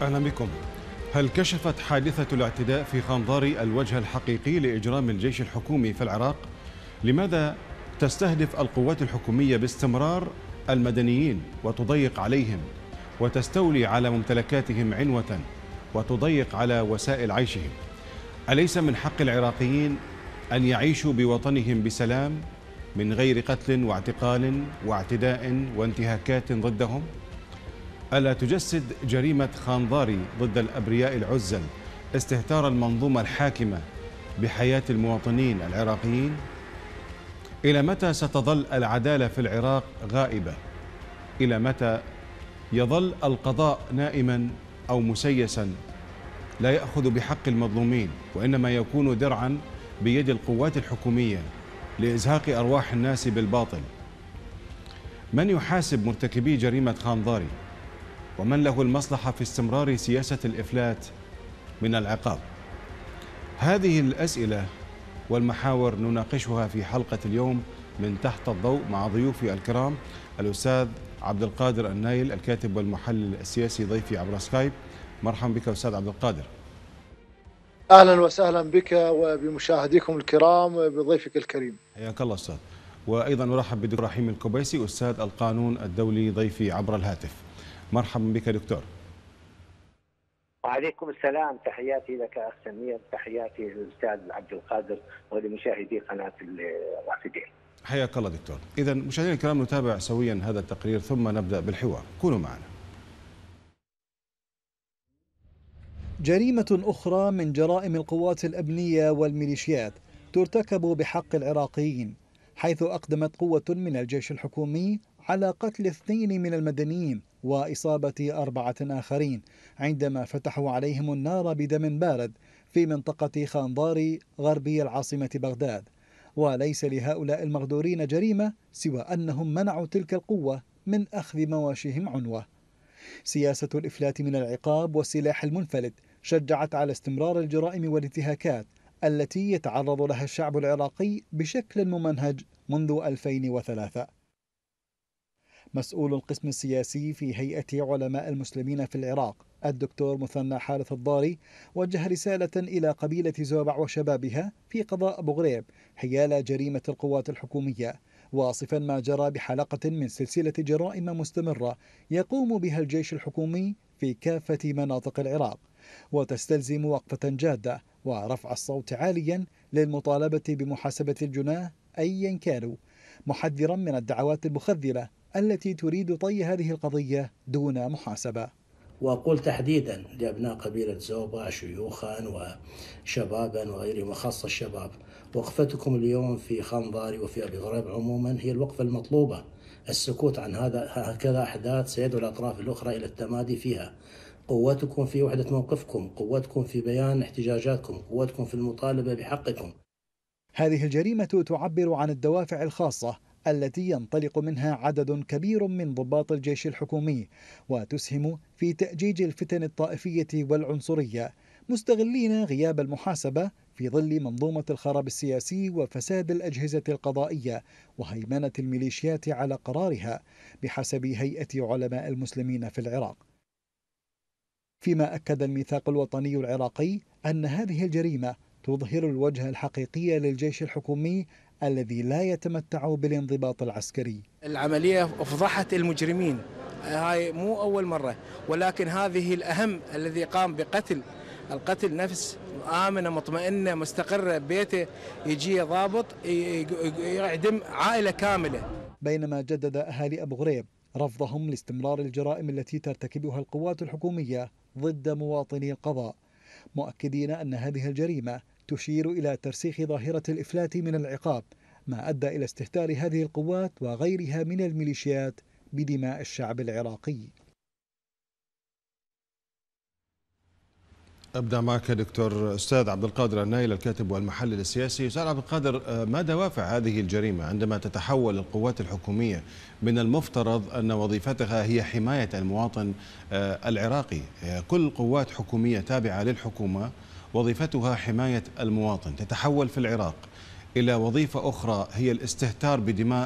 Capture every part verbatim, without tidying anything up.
أهلا بكم. هل كشفت حادثة الاعتداء في خنضاري الوجه الحقيقي لإجرام الجيش الحكومي في العراق؟ لماذا تستهدف القوات الحكومية باستمرار المدنيين وتضيق عليهم وتستولي على ممتلكاتهم عنوة وتضيق على وسائل عيشهم؟ أليس من حق العراقيين أن يعيشوا بوطنهم بسلام من غير قتل واعتقال واعتداء وانتهاكات ضدهم؟ ألا تجسد جريمة خنضاري ضد الأبرياء العزل استهتار المنظومة الحاكمة بحياة المواطنين العراقيين؟ إلى متى ستظل العدالة في العراق غائبة؟ إلى متى يظل القضاء نائما أو مسيسا لا يأخذ بحق المظلومين وإنما يكون درعا بيد القوات الحكومية لإزهاق أرواح الناس بالباطل؟ من يحاسب مرتكبي جريمة خنضاري؟ ومن له المصلحة في استمرار سياسة الإفلات من العقاب؟ هذه الأسئلة والمحاور نناقشها في حلقة اليوم من تحت الضوء مع ضيوفي الكرام الأستاذ عبد القادر النايل الكاتب والمحلل السياسي ضيفي عبر سكايب. مرحبا بك أستاذ عبد القادر. أهلا وسهلا بك وبمشاهديكم الكرام وبضيفك الكريم. حياك الله أستاذ. وأيضا نرحب بالدكتور رحيم الكبيسي أستاذ القانون الدولي ضيفي عبر الهاتف. مرحبا بك دكتور. وعليكم السلام، تحياتي لك أخ سمير، تحياتي للأستاذ عبد القادر ولمشاهدي قناة الرافدين. حياك الله دكتور. إذا مشاهدينا الكرام نتابع سويا هذا التقرير ثم نبدأ بالحوار، كونوا معنا. جريمة أخرى من جرائم القوات الأمنية والميليشيات ترتكب بحق العراقيين، حيث أقدمت قوة من الجيش الحكومي على قتل اثنين من المدنيين وإصابة أربعة آخرين عندما فتحوا عليهم النار بدم بارد في منطقة خنضاري غربي العاصمة بغداد. وليس لهؤلاء المغدورين جريمة سوى أنهم منعوا تلك القوة من أخذ مواشيهم عنوة. سياسة الإفلات من العقاب والسلاح المنفلت شجعت على استمرار الجرائم والانتهاكات التي يتعرض لها الشعب العراقي بشكل ممنهج منذ ألفين وثلاثة. مسؤول القسم السياسي في هيئة علماء المسلمين في العراق الدكتور مثنى حارث الضاري وجه رسالة إلى قبيلة زوبع وشبابها في قضاء أبو غريب حيال جريمة القوات الحكومية، واصفا ما جرى بحلقة من سلسلة جرائم مستمرة يقوم بها الجيش الحكومي في كافة مناطق العراق، وتستلزم وقفة جادة ورفع الصوت عاليا للمطالبة بمحاسبة الجناه أيا كانوا، محذرا من الدعوات المخذلة التي تريد طي هذه القضية دون محاسبة. وأقول تحديدا لأبناء قبيلة زوبع شيوخا وشبابا وغيرهم وخاصة الشباب، وقفتكم اليوم في خنضاري وفي أبي غريب عموما هي الوقفة المطلوبة. السكوت عن هذا هكذا أحداث سيدعو الأطراف الأخرى إلى التمادي فيها. قوتكم في وحدة موقفكم، قوتكم في بيان احتجاجاتكم، قوتكم في المطالبة بحقكم. هذه الجريمة تعبر عن الدوافع الخاصة التي ينطلق منها عدد كبير من ضباط الجيش الحكومي، وتسهم في تأجيج الفتن الطائفية والعنصرية، مستغلين غياب المحاسبة في ظل منظومة الخراب السياسي وفساد الأجهزة القضائية وهيمنة الميليشيات على قرارها بحسب هيئة علماء المسلمين في العراق. فيما أكد الميثاق الوطني العراقي أن هذه الجريمة تظهر الوجه الحقيقي للجيش الحكومي الذي لا يتمتع بالانضباط العسكري. العملية أفضحت المجرمين، هاي مو أول مرة، ولكن هذه الأهم الذي قام بقتل القتل نفس آمنة مطمئنة مستقرة ببيته، يجي ضابط يعدم عائلة كاملة. بينما جدد أهالي أبو غريب رفضهم لاستمرار الجرائم التي ترتكبها القوات الحكومية ضد مواطني القضاء، مؤكدين أن هذه الجريمة تشير إلى ترسيخ ظاهرة الإفلات من العقاب، ما أدى إلى استهتار هذه القوات وغيرها من الميليشيات بدماء الشعب العراقي. أبدأ معك دكتور أستاذ عبد القادر النايل الكاتب والمحلل السياسي. أستاذ عبد القادر، ما دوافع هذه الجريمة عندما تتحول القوات الحكومية من المفترض أن وظيفتها هي حماية المواطن العراقي؟ كل قوات حكومية تابعة للحكومة وظيفتها حماية المواطن، تتحول في العراق إلى وظيفة أخرى هي الاستهتار بدماء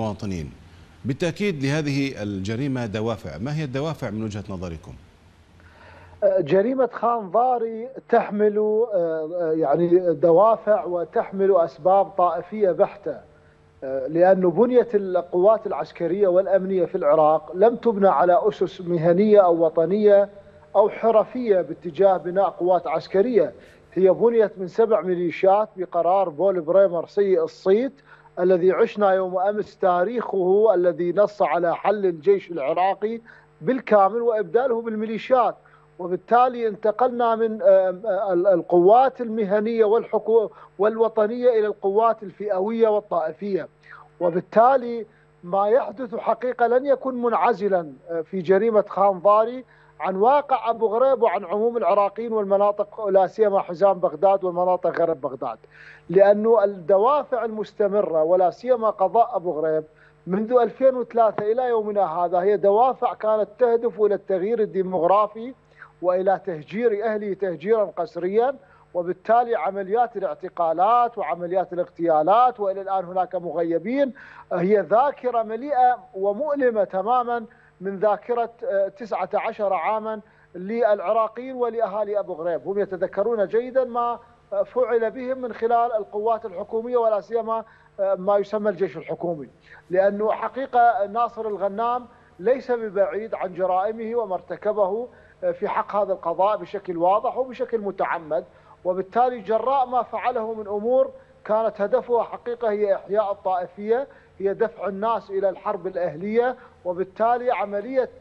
المواطنين. بالتأكيد لهذه الجريمة دوافع، ما هي الدوافع من وجهة نظركم؟ جريمة خان ضاري تحمل يعني دوافع وتحمل أسباب طائفية بحتة، لأن بنية القوات العسكرية والأمنية في العراق لم تبنى على أسس مهنية أو وطنية أو حرفية باتجاه بناء قوات عسكرية. هي بنيت من سبع ميليشيات بقرار بول بريمر سيء الصيت الذي عشنا يوم أمس تاريخه، الذي نص على حل الجيش العراقي بالكامل وإبداله بالميليشيات. وبالتالي انتقلنا من القوات المهنية والوطنية إلى القوات الفئوية والطائفية. وبالتالي ما يحدث حقيقة لن يكون منعزلا في جريمة خان ضاري عن واقع أبو غريب وعن عموم العراقيين والمناطق لا سيما حزام بغداد والمناطق غرب بغداد، لأنه الدوافع المستمرة ولا سيما قضاء أبو غريب منذ ألفين وثلاثة إلى يومنا هذا هي دوافع كانت تهدف إلى التغيير الديمغرافي وإلى تهجير أهله تهجيرا قسريا. وبالتالي عمليات الاعتقالات وعمليات الاغتيالات وإلى الآن هناك مغيبين هي ذاكرة مليئة ومؤلمة تماما من ذاكرة تسعة عشر عاما للعراقيين ولأهالي أبو غريب. هم يتذكرون جيدا ما فعل بهم من خلال القوات الحكومية ولا سيما ما يسمى الجيش الحكومي، لأنه حقيقة ناصر الغنام ليس ببعيد عن جرائمه وما ارتكبه في حق هذا القضاء بشكل واضح وبشكل متعمد. وبالتالي جراء ما فعله من أمور كانت هدفها حقيقة هي إحياء الطائفية، هي دفع الناس إلى الحرب الأهلية. وبالتالي عملية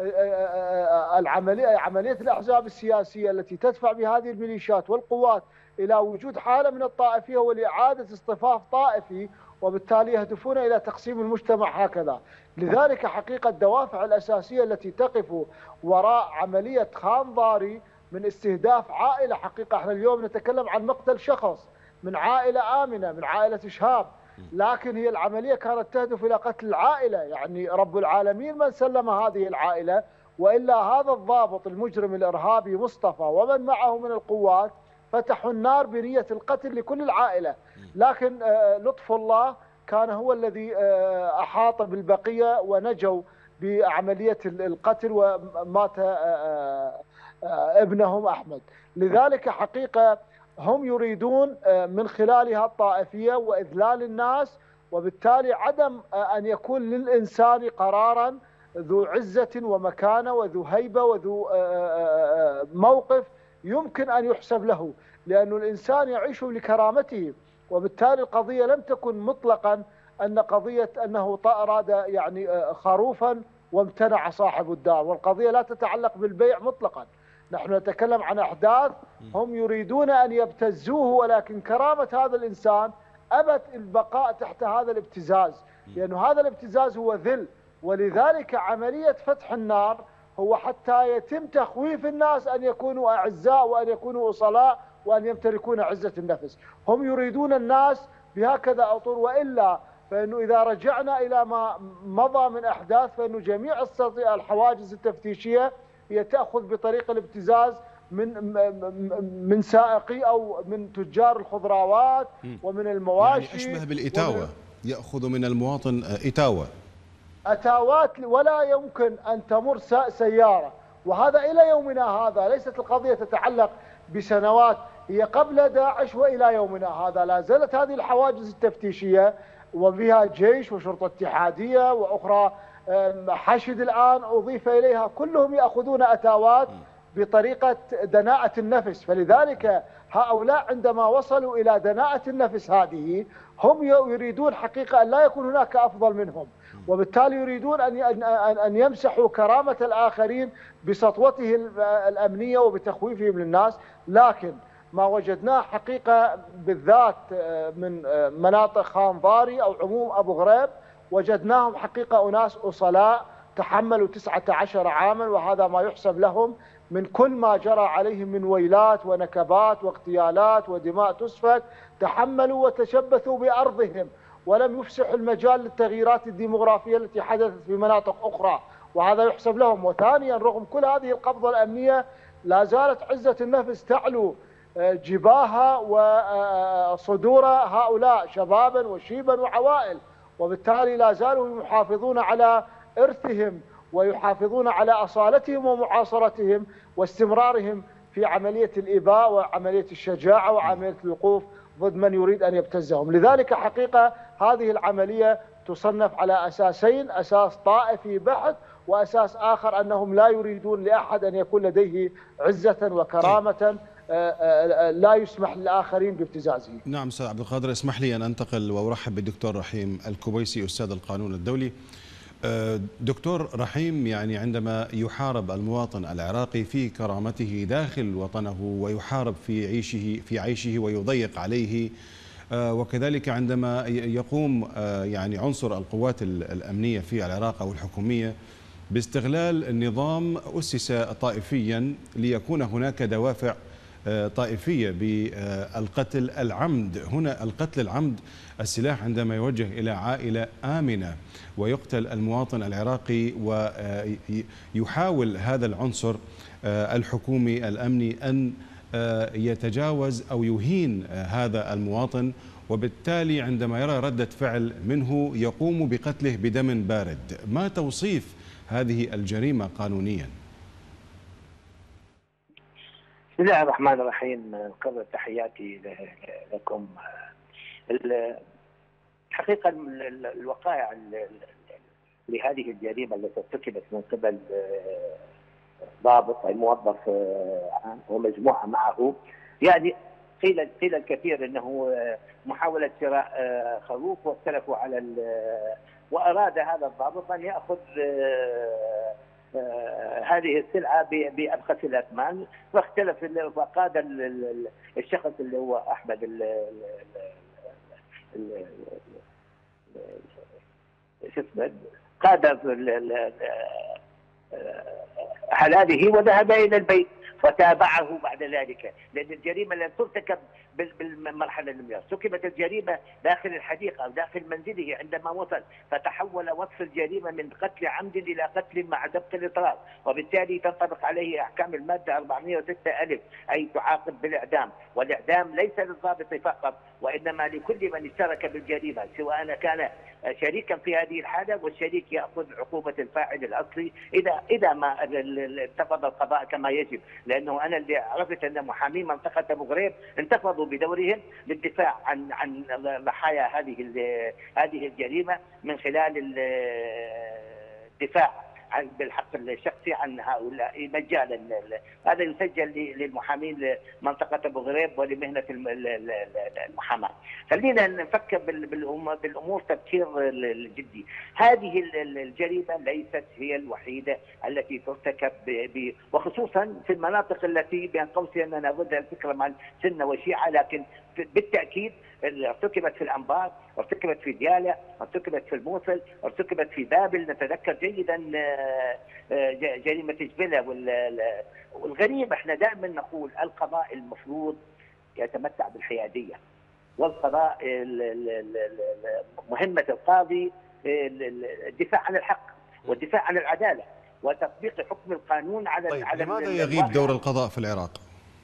العملية عملية الأحزاب السياسية التي تدفع بهذه الميليشيات والقوات إلى وجود حالة من الطائفية ولإعادة اصطفاف طائفي، وبالتالي يهدفون إلى تقسيم المجتمع هكذا. لذلك حقيقة الدوافع الأساسية التي تقف وراء عملية خان ضاري من استهداف عائلة، حقيقة احنا اليوم نتكلم عن مقتل شخص من عائلة آمنة من عائلة شهاب، لكن هي العملية كانت تهدف إلى قتل العائلة. يعني رب العالمين من سلم هذه العائلة، وإلا هذا الضابط المجرم الإرهابي مصطفى ومن معه من القوات فتحوا النار بنية القتل لكل العائلة. لكن لطف الله كان هو الذي أحاط بالبقية ونجوا بعملية القتل ومات ابنهم أحمد. لذلك حقيقة هم يريدون من خلالها الطائفية وإذلال الناس، وبالتالي عدم أن يكون للإنسان قرارا ذو عزة ومكانة وذو هيبة وذو موقف يمكن أن يحسب له، لأن الإنسان يعيش لكرامته. وبالتالي القضية لم تكن مطلقا أن قضية أنه أراد يعني خروفا وامتنع صاحب الدار، والقضية لا تتعلق بالبيع مطلقا. نحن نتكلم عن أحداث هم يريدون أن يبتزوه، ولكن كرامة هذا الإنسان أبت البقاء تحت هذا الابتزاز، لأن هذا الابتزاز هو ذل. ولذلك عملية فتح النار هو حتى يتم تخويف الناس أن يكونوا أعزاء وأن يكونوا أصلاء وأن يمتلكون عزة النفس. هم يريدون الناس بهكذا أطر، وإلا فإنه إذا رجعنا إلى ما مضى من أحداث فإنه جميع الحواجز التفتيشية هي تأخذ بطريق الابتزاز من من سائقي أو من تجار الخضروات ومن المواشي، يعني أشبه بالإتاوة، يأخذ من المواطن إتاوة أتاوات، ولا يمكن أن تمر سيارة. وهذا إلى يومنا هذا، ليست القضية تتعلق بسنوات، هي قبل داعش وإلى يومنا هذا لا زالت هذه الحواجز التفتيشية وبها جيش وشرطة اتحادية وأخرى حشد الآن أضيف إليها، كلهم يأخذون أتاوات بطريقة دناءة النفس. فلذلك هؤلاء عندما وصلوا إلى دناءة النفس هذه هم يريدون حقيقة أن لا يكون هناك أفضل منهم، وبالتالي يريدون أن أن يمسحوا كرامة الآخرين بسطوته الأمنية وبتخويفهم للناس. لكن ما وجدناه حقيقة بالذات من مناطق خان ضاري أو عموم أبو غريب، وجدناهم حقيقة أناس أصلاء تحملوا تسعة عشر عاما، وهذا ما يحسب لهم من كل ما جرى عليهم من ويلات ونكبات واغتيالات ودماء تسفك. تحملوا وتشبثوا بأرضهم ولم يفسحوا المجال للتغييرات الديمغرافية التي حدثت في مناطق أخرى، وهذا يحسب لهم. وثانيا رغم كل هذه القبضة الأمنية لا زالت عزة النفس تعلو جباهة وصدور هؤلاء شبابا وشيبا وعوائل، وبالتالي لا زالوا يحافظون على إرثهم ويحافظون على أصالتهم ومعاصرتهم واستمرارهم في عملية الإباء وعملية الشجاعة وعملية الوقوف ضد من يريد أن يبتزهم. لذلك حقيقة هذه العملية تصنف على أساسين، أساس طائفي بحت وأساس آخر أنهم لا يريدون لأحد أن يكون لديه عزة وكرامة لا يسمح للآخرين بابتزازه. نعم أستاذ عبد القادر، اسمح لي أن أنتقل وأرحب بالدكتور رحيم الكبيسي أستاذ القانون الدولي. دكتور رحيم، يعني عندما يحارب المواطن العراقي في كرامته داخل وطنه ويحارب في عيشه في عيشه ويضيق عليه، وكذلك عندما يقوم يعني عنصر القوات الأمنية في العراق أو الحكومية باستغلال النظام أسس طائفيا ليكون هناك دوافع طائفية بالقتل العمد. هنا القتل العمد السلاح عندما يوجه إلى عائلة آمنة ويقتل المواطن العراقي، ويحاول هذا العنصر الحكومي الأمني أن يتجاوز أو يهين هذا المواطن، وبالتالي عندما يرى ردة فعل منه يقوم بقتله بدم بارد. ما توصيف هذه الجريمة قانونيا؟ بسم الله الرحمن الرحيم. قبل تحياتي لكم. الحقيقة الوقائع لهذه الجريمة التي ارتكبت من قبل ضابط أي موظف ومجموعة معه، يعني قيل قيل الكثير انه محاولة شراء خروف واختلفوا على واراد هذا الضابط ان ياخذ هذه السلعة بأبخس الأثمان، فاختلف فقاد الشخص اللي هو أحمد شو اسمه قاد حلاله وذهب إلى البيت فتابعه بعد ذلك، لأن الجريمة لم ترتكب بالمرحلة الأولى، ارتكبت الجريمة داخل الحديقة أو داخل منزله عندما وصل، فتحول وصف الجريمة من قتل عمد إلى قتل مع سبق الإطراء، وبالتالي تنطبق عليه أحكام المادة أربعمئة وستة ألف، أي تعاقب بالإعدام، والإعدام ليس للضابط فقط وإنما لكل من اشترك بالجريمة، سواء كان شريكا في هذه الحالة، والشريك يأخذ عقوبة الفاعل الأصلي إذا إذا ما انتفض القضاء كما يجب، لأنه أنا اللي عرفت أن محامي منطقة أبو غريب انتفضوا بدورهم للدفاع عن عن ضحايا هذه هذه الجريمة من خلال الدفاع عن بالحق الشخصي عن هؤلاء مجالا. هذا يسجل للمحامين لمنطقة أبو غريب ولمهنة المحاماة. خلينا نفكر بالأمور تفكير جدي. هذه الجريمة ليست هي الوحيدة التي ترتكب، وخصوصا في المناطق التي بين قوسين أنا ضد الفكرة مع السنة والشيعة، لكن بالتأكيد ارتكبت في الأنبار، ارتكبت في ديالى، ارتكبت في الموصل، ارتكبت في بابل. نتذكر جيدا جريمة جبلة. والغريب احنا دائما نقول القضاء المفروض يتمتع بالحيادية، والقضاء مهمة القاضي الدفاع عن الحق والدفاع عن العدالة وتطبيق حكم القانون على طيب على لماذا يغيب دور القضاء في العراق؟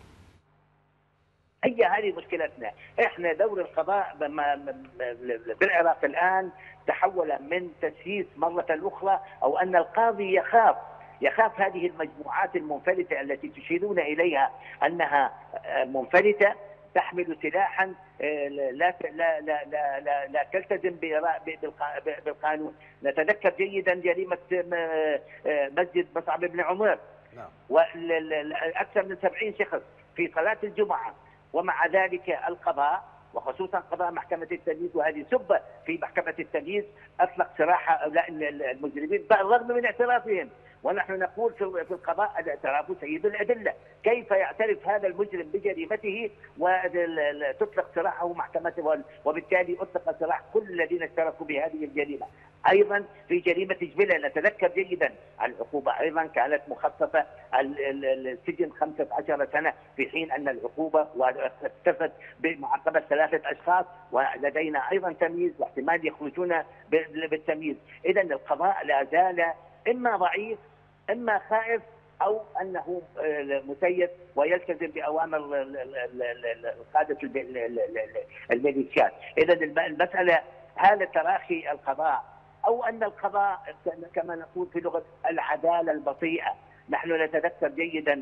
هي هذه مشكلتنا. احنا دور القضاء بالعراق الان تحول من تسييس مره اخرى، او ان القاضي يخاف يخاف هذه المجموعات المنفلته التي تشيرون اليها انها منفلته تحمل سلاحا لا لا لا لا لا, لا تلتزم بالقانون. نتذكر جيدا جريمه مسجد مصعب بن عمر، واكثر من سبعين شخص في صلاه الجمعه، ومع ذلك القضاء وخصوصا قضاء محكمة التمييز، وهذه سبة في محكمة التمييز، أطلق سراح هؤلاء المجرمين بالرغم من اعترافهم. ونحن نقول في القضاء الاعتراف سيد الأدلة. كيف يعترف هذا المجرم بجريمته وتطلق سراحه محكمته، وبالتالي أطلق سراح كل الذين اشتركوا بهذه الجريمة. أيضا في جريمة جبلة نتذكر جيدا العقوبة أيضا كانت مخففة، السجن خمسة عشر سنة، في حين أن العقوبة اكتفت بمعاقبة ثلاثة أشخاص، ولدينا أيضا تمييز واحتمال يخرجون بالتمييز. إذا القضاء لا زال إما ضعيف إما خائف أو أنه مسيس ويلتزم بأوامر قادة الميليشيات. إذا المسألة هذا تراخي القضاء أو أن القضاء كما نقول في لغة العدالة البطيئة. نحن نتذكر جيدا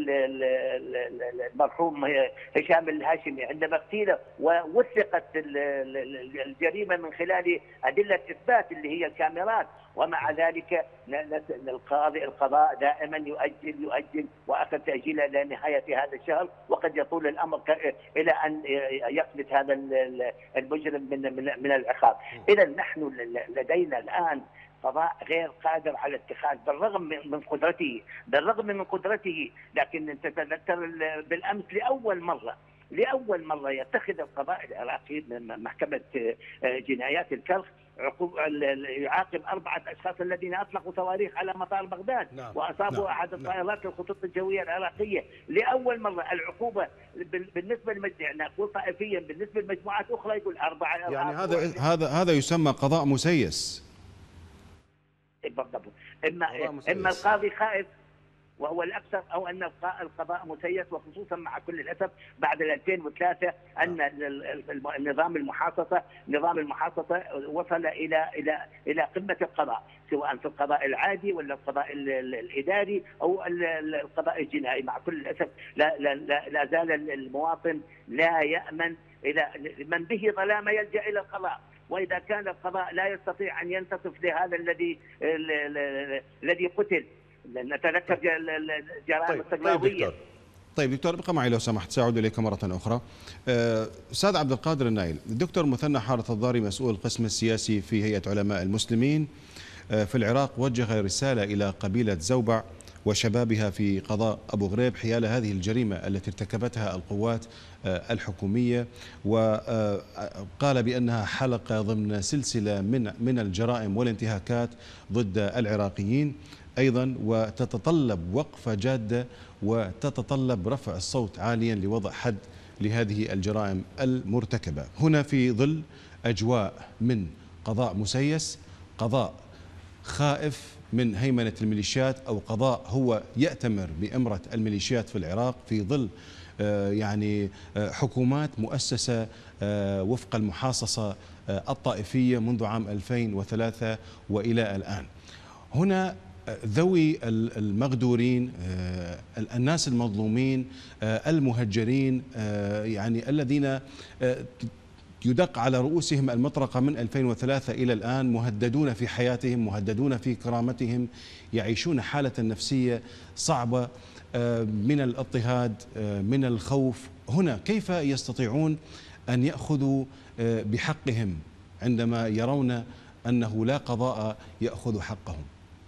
المرحوم هشام الهاشمي عندما اغتيل ووثقت الجريمة من خلال أدلة إثبات اللي هي الكاميرات، ومع ذلك القاضي القضاء دائما يؤجل يؤجل وأخذ تأجيل إلى نهاية هذا الشهر، وقد يطول الأمر إلى أن يفلت هذا المجرم من من العقاب. إذا نحن لدينا الآن قضاء غير قادر على اتخاذ بالرغم من قدرته بالرغم من قدرته لكن تتذكر بالأمس لأول مرة لأول مرة يتخذ القضاء العراقي من محكمة جنايات الكرخ يعاقب أربعة أشخاص الذين أطلقوا صواريخ على مطار بغداد. نعم. وأصابوا نعم. أحد الطائرات نعم. الخطوط الجوية العراقية. لأول مرة العقوبة بالنسبة للمجموعة نقول طائفيا بالنسبة لمجموعات أخرى يقول أربعة. يعني هذا هذا هذا يسمى قضاء مسيس. بالضبط. إما إما القاضي خائف وهو الأكثر، أو أن القضاء مسيس، وخصوصا مع كل الأسف بعد ألفين وثلاثة أن النظام المحاصصة نظام المحاصصة وصل إلى إلى إلى قمة القضاء، سواء في القضاء العادي ولا القضاء الإداري أو القضاء الجنائي. مع كل الأسف لا لا لا, لا زال المواطن لا يأمن إلى من به ظلام يلجأ إلى القضاء، وإذا كان القضاء لا يستطيع أن ينتصف لهذا الذي الذي قتل. نتذكر جرائم التقلاوية. طيب, طيب دكتور ابقى معي لو سمحت، سأعود إليك مرة أخرى. أستاذ عبد القادر النايل، الدكتور مثنى حارث الضاري مسؤول القسم السياسي في هيئة علماء المسلمين في العراق وجه رسالة إلى قبيلة زوبع وشبابها في قضاء أبو غريب حيال هذه الجريمة التي ارتكبتها القوات الحكومية، وقال بأنها حلقة ضمن سلسلة من من الجرائم والانتهاكات ضد العراقيين أيضا، وتتطلب وقفة جادة وتتطلب رفع الصوت عاليا لوضع حد لهذه الجرائم المرتكبة هنا في ظل أجواء من قضاء مسيس، قضاء خائف من هيمنة الميليشيات، أو قضاء هو يأتمر بإمرة الميليشيات في العراق في ظل يعني حكومات مؤسسة وفق المحاصصة الطائفية منذ عام ألفين وثلاثة وإلى الآن. هنا ذوي المغدورين، الناس المظلومين، المهجرين، يعني الذين يدق على رؤوسهم المطرقة من ألفين وثلاثة إلى الآن، مهددون في حياتهم، مهددون في كرامتهم، يعيشون حالة نفسية صعبة من الاضطهاد، من الخوف. هنا كيف يستطيعون أن يأخذوا بحقهم عندما يرون أنه لا قضاء يأخذ حقهم؟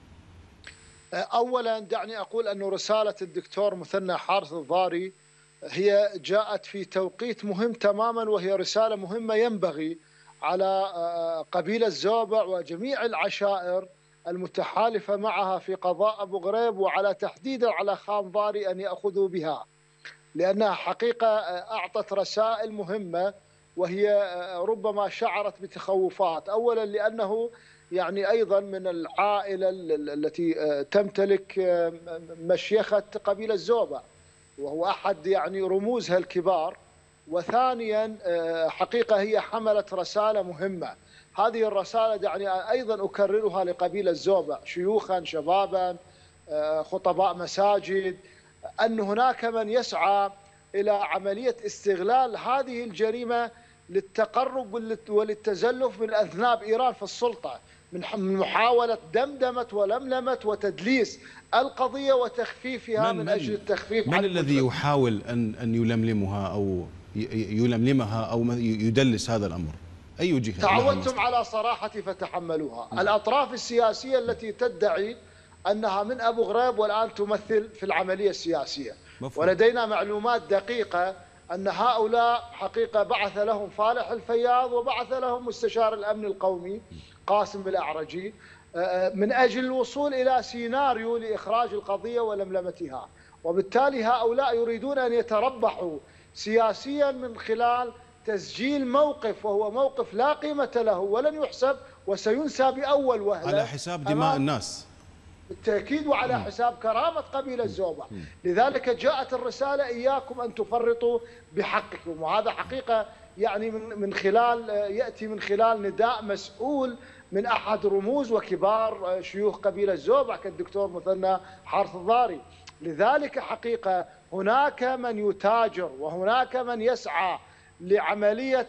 أولا دعني أقول أن رسالة الدكتور مثنى حارث الضاري هي جاءت في توقيت مهم تماما، وهي رسالة مهمة ينبغي على قبيلة زوبع وجميع العشائر المتحالفة معها في قضاء أبو غريب، وعلى تحديدا على خان ضاري أن يأخذوا بها، لأنها حقيقة أعطت رسائل مهمة، وهي ربما شعرت بتخوفات. أولا لأنه يعني أيضا من العائلة التي تمتلك مشيخة قبيلة زوبع، وهو أحد يعني رموزها الكبار. وثانيا حقيقة هي حملت رسالة مهمة، هذه الرسالة يعني أيضا أكررها لقبيلة زوبع شيوخا شبابا خطباء مساجد، أن هناك من يسعى إلى عملية استغلال هذه الجريمة للتقرب وللتزلف من أذناب إيران في السلطة، من محاولة دمدمة ولملمة وتدليس القضية وتخفيفها من, من أجل التخفيف. من الذي يحاول أن أن يلملمها أو يلملمها أو يدلس هذا الأمر؟ أي جهة؟ تعودتم على صراحتي فتحملوها. م. الأطراف السياسية التي تدعي أنها من أبو غريب والآن تمثل في العملية السياسية. مفهوم. ولدينا معلومات دقيقة أن هؤلاء حقيقة بعث لهم فالح الفياض وبعث لهم مستشار الأمن القومي قاسم الأعرجي من أجل الوصول إلى سيناريو لإخراج القضية ولملمتها، وبالتالي هؤلاء يريدون أن يتربحوا سياسيا من خلال تسجيل موقف، وهو موقف لا قيمة له ولن يحسب وسينسى بأول وهلة على حساب دماء الناس بالتأكيد، وعلى حساب كرامة قبيلة زوبع. لذلك جاءت الرسالة إياكم أن تفرطوا بحقكم، وهذا حقيقة يعني من من خلال يأتي من خلال نداء مسؤول من أحد رموز وكبار شيوخ قبيلة زوبع كالدكتور مثنى حارث الضاري. لذلك حقيقة هناك من يتاجر وهناك من يسعى لعملية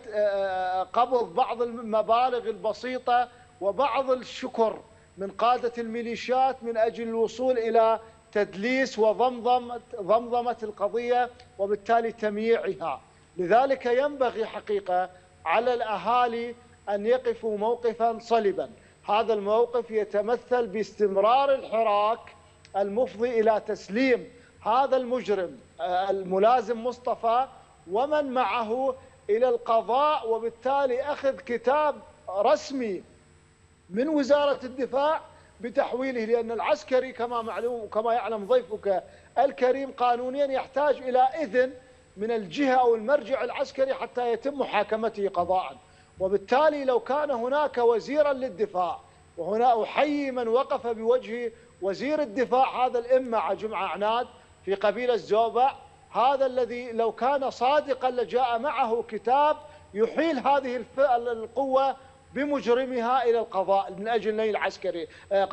قبض بعض المبالغ البسيطة وبعض الشكر من قادة الميليشيات من أجل الوصول إلى تدليس وضمضمة ضمضمة القضية وبالتالي تمييعها. لذلك ينبغي حقيقة على الأهالي أن يقفوا موقفا صلبا. هذا الموقف يتمثل باستمرار الحراك المفضي إلى تسليم هذا المجرم الملازم مصطفى ومن معه إلى القضاء، وبالتالي أخذ كتاب رسمي من وزارة الدفاع بتحويله، لأن العسكري كما معلوم وكما يعلم ضيفك الكريم قانونيا يحتاج إلى إذن من الجهة أو المرجع العسكري حتى يتم محاكمته قضاء. وبالتالي لو كان هناك وزيرا للدفاع، وهنا أحيي من وقف بوجه وزير الدفاع هذا الإمة جمعة عناد في قبيلة زوبع، هذا الذي لو كان صادقا لجاء معه كتاب يحيل هذه القوة بمجرمها إلى القضاء من أجل نيل عسكري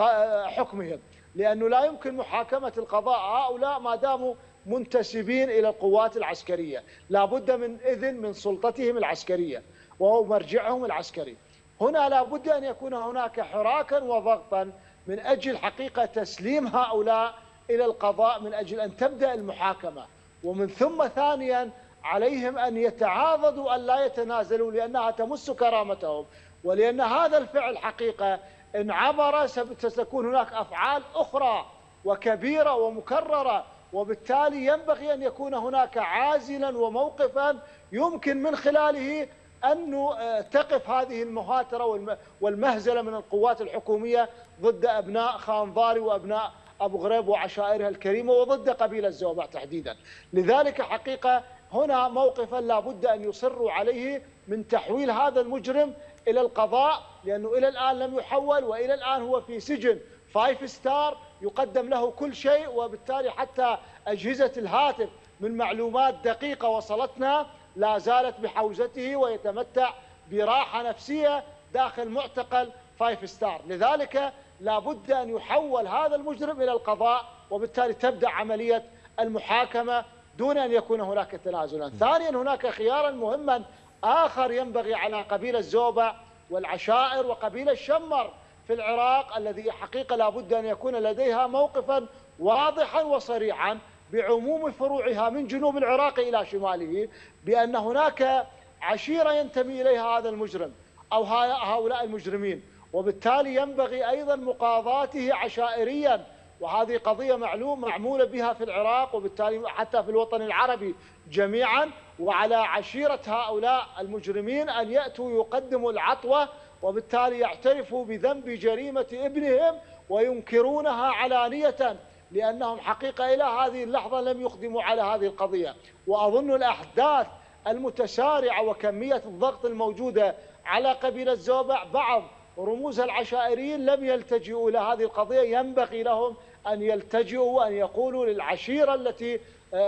حكمهم، لأنه لا يمكن محاكمة القضاء هؤلاء ما داموا منتسبين إلى القوات العسكرية، لا بد من إذن من سلطتهم العسكرية وهو مرجعهم العسكري. هنا لا بد أن يكون هناك حراكا وضغطا من أجل حقيقة تسليم هؤلاء إلى القضاء من أجل أن تبدأ المحاكمة. ومن ثم ثانيا عليهم أن يتعاضدوا أن لا يتنازلوا، لأنها تمس كرامتهم، ولأن هذا الفعل حقيقة إن عبر ستكون هناك أفعال أخرى وكبيرة ومكررة، وبالتالي ينبغي أن يكون هناك عازلا وموقفا يمكن من خلاله أن تقف هذه المهاترة والمهزلة من القوات الحكومية ضد أبناء خانضاري وأبناء أبو غريب وعشائرها الكريمة وضد قبيلة الزوبع تحديدا. لذلك حقيقة هنا موقفا لا بد أن يصروا عليه من تحويل هذا المجرم إلى القضاء، لأنه إلى الآن لم يحول، وإلى الآن هو في سجن فايف ستار يقدم له كل شيء، وبالتالي حتى أجهزة الهاتف من معلومات دقيقة وصلتنا لا زالت بحوزته ويتمتع براحة نفسية داخل معتقل فايف ستار. لذلك لا بد أن يحول هذا المجرم إلى القضاء، وبالتالي تبدأ عملية المحاكمة دون أن يكون هناك تنازلا. ثانيا هناك خيارا مهما آخر ينبغي على قبيلة الزوبع والعشائر وقبيلة الشمر في العراق، الذي حقيقة لا بد أن يكون لديها موقفا واضحا وصريحا بعموم فروعها من جنوب العراق إلى شماله، بأن هناك عشيرة ينتمي إليها هذا المجرم أو هؤلاء المجرمين، وبالتالي ينبغي أيضا مقاضاته عشائريا، وهذه قضية معلوم معمولة بها في العراق وبالتالي حتى في الوطن العربي جميعا. وعلى عشيرة هؤلاء المجرمين أن يأتوا يقدموا العطوة، وبالتالي يعترفوا بذنب جريمة ابنهم وينكرونها علانية، لأنهم حقيقة إلى هذه اللحظة لم يقدموا على هذه القضية. وأظن الأحداث المتسارعة وكمية الضغط الموجودة على قبيلة زوبع، بعض رموز العشائريين لم يلتجئوا إلى هذه القضية، ينبغي لهم أن يلتجئوا وأن يقولوا للعشيرة التي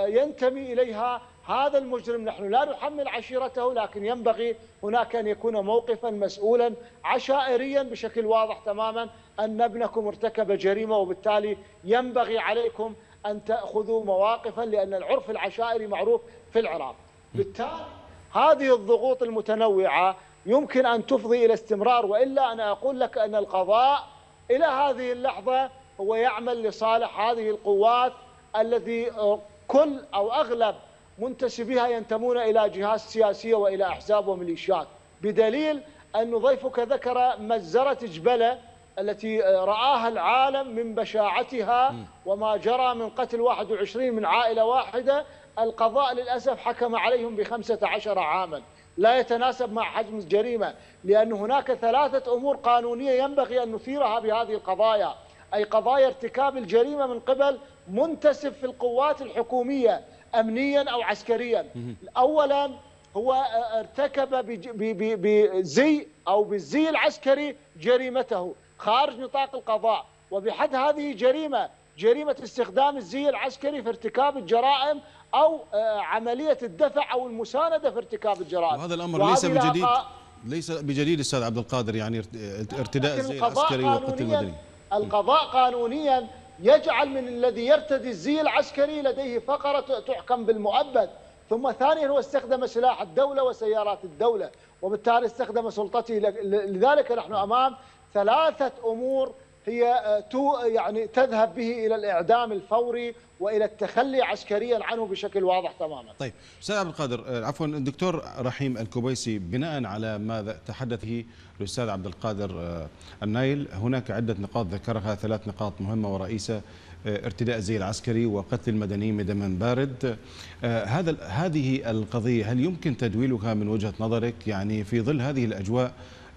ينتمي إليها هذا المجرم نحن لا نحمل عشيرته، لكن ينبغي هناك أن يكون موقفا مسؤولا عشائريا بشكل واضح تماما أن ابنكم ارتكب جريمة، وبالتالي ينبغي عليكم أن تأخذوا مواقفا، لأن العرف العشائري معروف في العراق. بالتالي هذه الضغوط المتنوعة يمكن أن تفضي إلى استمرار، وإلا أنا أقول لك أن القضاء إلى هذه اللحظة هو يعمل لصالح هذه القوات الذي كل أو أغلب منتسبيها ينتمون إلى جهات سياسية وإلى أحزاب وميليشيات، بدليل أن ضيفك ذكر مجزرة جبلة التي رآها العالم من بشاعتها وما جرى من قتل واحد وعشرين من عائلة واحدة. القضاء للأسف حكم عليهم بخمسة عشر عاما، لا يتناسب مع حجم الجريمة، لأن هناك ثلاثة أمور قانونية ينبغي أن نثيرها بهذه القضايا، أي قضايا ارتكاب الجريمة من قبل منتسب في القوات الحكومية أمنيا أو عسكريا. أولا هو ارتكب بزي أو بالزي العسكري جريمته خارج نطاق القضاء، وبحد هذه جريمة جريمة استخدام الزي العسكري في ارتكاب الجرائم أو عملية الدفع أو المساندة في ارتكاب الجرائم. وهذا الأمر ليس بجديد ليس بجديد استاذ عبد القادر، يعني ارتداء الزي العسكري وقتل المدني. القضاء قانونيا يجعل من الذي يرتدي الزي العسكري لديه فقرة تحكم بالمؤبد. ثم ثانيا هو استخدم سلاح الدولة وسيارات الدولة، وبالتالي استخدم سلطته. لذلك نحن أمام ثلاثة أمور هي يعني تذهب به إلى الإعدام الفوري وإلى التخلي عسكريا عنه بشكل واضح تماما. طيب أستاذ عبد القادر، عفوا الدكتور رحيم الكبيسي، بناء على ما تحدث به الأستاذ عبد القادر النايل، هناك عدة نقاط ذكرها، ثلاث نقاط مهمة ورئيسة: ارتداء الزي العسكري وقتل المدنيين بدم بارد. هذا هذه القضية هل يمكن تدويلها من وجهة نظرك، يعني في ظل هذه الأجواء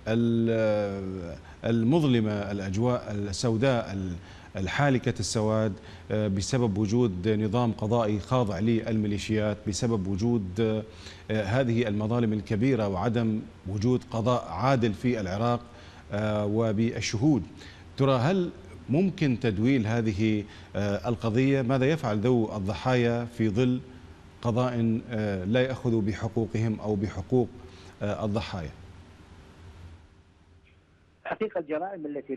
المظلمة، الأجواء السوداء الحالكة السواد، بسبب وجود نظام قضائي خاضع للميليشيات، بسبب وجود هذه المظالم الكبيرة وعدم وجود قضاء عادل في العراق وبالشهود؟ ترى هل ممكن تدويل هذه القضية؟ ماذا يفعل ذو الضحايا في ظل قضاء لا يأخذ بحقوقهم أو بحقوق الضحايا؟ حقيقة الجرائم التي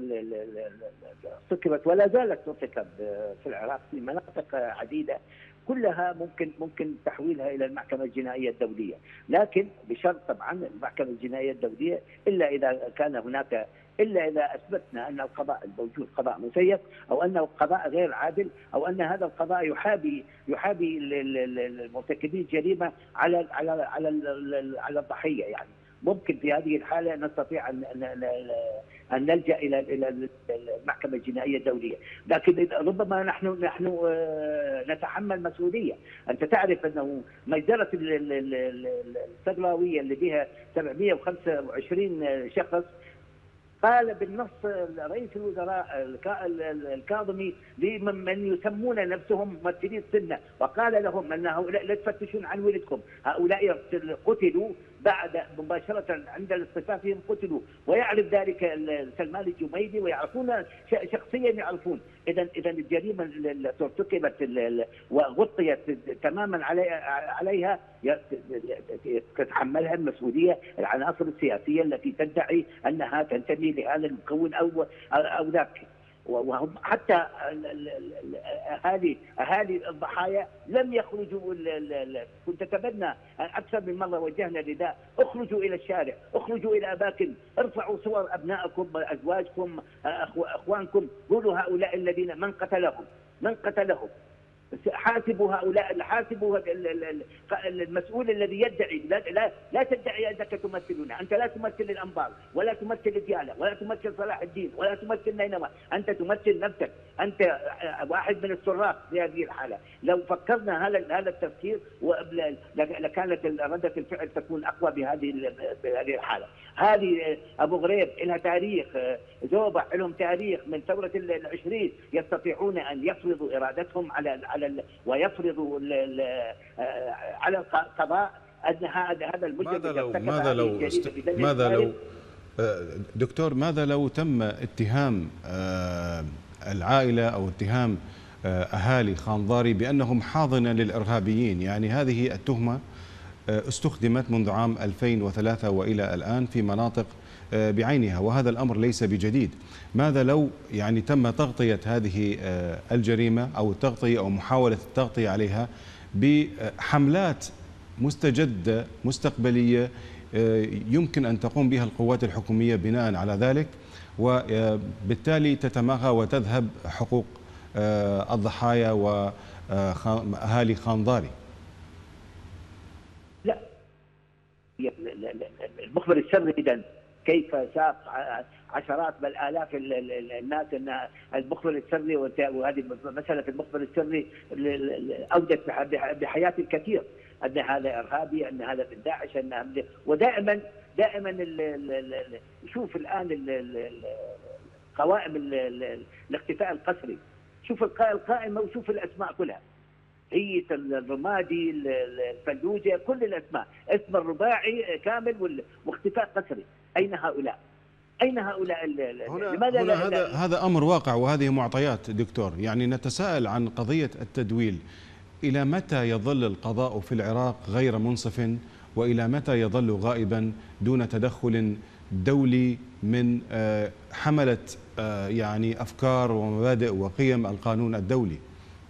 ارتكبت ولا زالت ترتكب في العراق في مناطق عديدة كلها ممكن ممكن تحويلها الى المحكمة الجنائية الدولية، لكن بشرط طبعا المحكمة الجنائية الدولية الا اذا كان هناك الا اذا اثبتنا ان القضاء الموجود قضاء مسيف، او انه قضاء غير عادل، او ان هذا القضاء يحابي يحابي المرتكبين الجريمة على على على على الضحية. يعني ممكن في هذه الحالة نستطيع أن أن نلجأ إلى إلى المحكمة الجنائية الدولية، لكن ربما نحن نحن نتحمل مسؤولية. أنت تعرف أنه مجزرة السقلاوية اللي بها سبعمئة وخمسة وعشرين شخص، قال بالنص رئيس الوزراء الكاظمي لمن يسمون نفسهم ممثلي السنة، وقال لهم أن هؤلاء لا تفتشون عن ولدكم، هؤلاء قتلوا بعد مباشرة عند اصطفافهم قتلوا، ويعرف ذلك سلمان الجميدي ويعرفون شخصيا يعرفون. إذا إذا الجريمة التي ارتكبت وغطيت تماما عليها تتحملها المسؤولية العناصر السياسية التي تدعي أنها تنتمي لهذا المكون أو أو ذاك. وهم حتى اهالي اهالي الضحايا لم يخرجوا. كنت اتبنى اكثر من مره، وجهنا نداء: اخرجوا الى الشارع، اخرجوا الى اماكن، ارفعوا صور ابنائكم، ازواجكم، اخوانكم، قولوا هؤلاء الذين من قتلهم من قتلهم حاسبوا هؤلاء، حاسبوا المسؤول الذي يدعي. لا, لا, لا تدعي انك تمثلنا، انت لا تمثل الانبار ولا تمثل ديالى ولا تمثل صلاح الدين ولا تمثل نينوى، انت تمثل نفسك، انت واحد من السراق في هذه الحاله. لو فكرنا هذا هذا التفكير لكانت رده الفعل تكون اقوى بهذه بهذه الحاله. هذه ابو غريب لها تاريخ، زوبع لهم تاريخ من ثوره العشرين، يستطيعون ان يفرضوا ارادتهم على على ويفرضوا على القضاء ان هذا هذا المجرم. ماذا لو ماذا لو ماذا لو دكتور ماذا لو تم اتهام العائله او اتهام اهالي خانضاري بانهم حاضنه للارهابيين؟ يعني هذه التهمه استخدمت منذ عام ألفين وثلاثة والى الان في مناطق بعينها، وهذا الامر ليس بجديد. ماذا لو يعني تم تغطيه هذه الجريمه او التغطيه او محاوله التغطيه عليها بحملات مستجده مستقبليه يمكن ان تقوم بها القوات الحكوميه بناء على ذلك، وبالتالي تتماهى وتذهب حقوق الضحايا واهالي خانضاري؟ لا، المخبر السري اذا كيف ساق عشرات بل آلاف الناس ان المخبر السري، وهذه مسألة المخبر السري أودت بحياة الكثير أن هذا إرهابي، أن هذا من داعش، أن ودائما دائما شوف الآن قوائم الاختفاء القسري، شوف القائمة وشوف الأسماء كلها، هي الرمادي، الفلوجة، كل الأسماء، اسم الرباعي كامل واختفاء قسري. أين هؤلاء؟ أين هؤلاء؟ هنا, لماذا هنا لا هذا لا هذا أمر واقع وهذه معطيات دكتور. يعني نتساءل عن قضية التدويل، إلى متى يظل القضاء في العراق غير منصف وإلى متى يظل غائبا دون تدخل دولي من حملة يعني أفكار ومبادئ وقيم القانون الدولي؟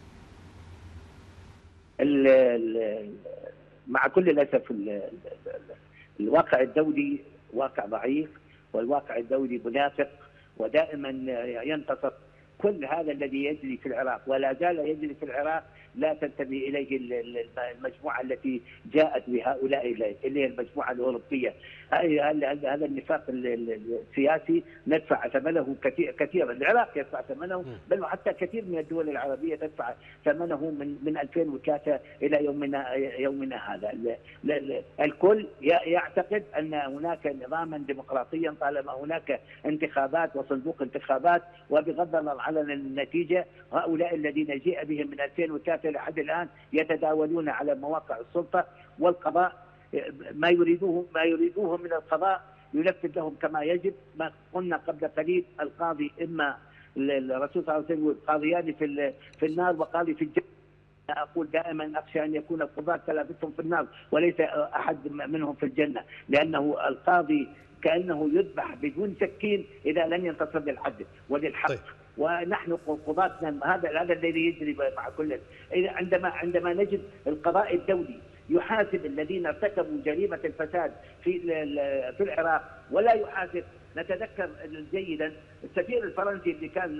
مع كل الأسف الواقع الدولي واقع ضعيف، والواقع الدولي منافق، ودائما ينتصر كل هذا الذي يجري في العراق ولا زال يجري في العراق لا تنتمي اليه المجموعه التي جاءت بهؤلاء اللي هي المجموعه الاوروبيه. هذا النفاق السياسي ندفع ثمنه كثير كثيرا، العراق يدفع ثمنه، بل وحتى كثير من الدول العربيه تدفع ثمنه من من ألفين وثلاثة الى يومنا يومنا هذا. الكل يعتقد ان هناك نظاما ديمقراطيا طالما هناك انتخابات وصندوق انتخابات، وبغض النظر على النتيجه هؤلاء الذين جيء بهم من ألفين وثلاثة لحد الان يتداولون على مواقع السلطه والقضاء. ما يريدوه ما يريدوه من القضاء ينفذ لهم كما يجب. ما قلنا قبل قليل القاضي اما الرسول صلى الله عليه وسلم قاضيان في في النار وقاضي في الجنه. اقول دائما اخشى ان يكون القضاة ثلاثتهم في النار وليس احد منهم في الجنه، لانه القاضي كانه يذبح بدون سكين اذا لم ينتصر للعدل وللحق. طيب. ونحن قضاتنا هذا هذا الذي يجري مع كل اذا عندما عندما نجد القضاء الدولي يحاسب الذين ارتكبوا جريمه الفساد في في العراق ولا يحاسب. نتذكر جيدا السفير الفرنسي اللي كان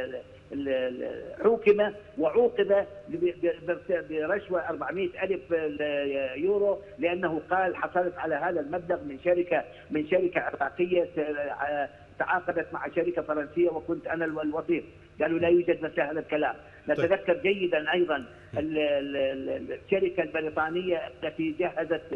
حوكم وعوقب برشوه أربعمئة ألف يورو لانه قال حصلت على هذا المبلغ من شركه من شركه عراقيه تعاقدت مع شركه فرنسيه وكنت انا الوسيط. قالوا لا يوجد مثل هذا الكلام. نتذكر جيدا ايضا الشركه البريطانيه التي جهزت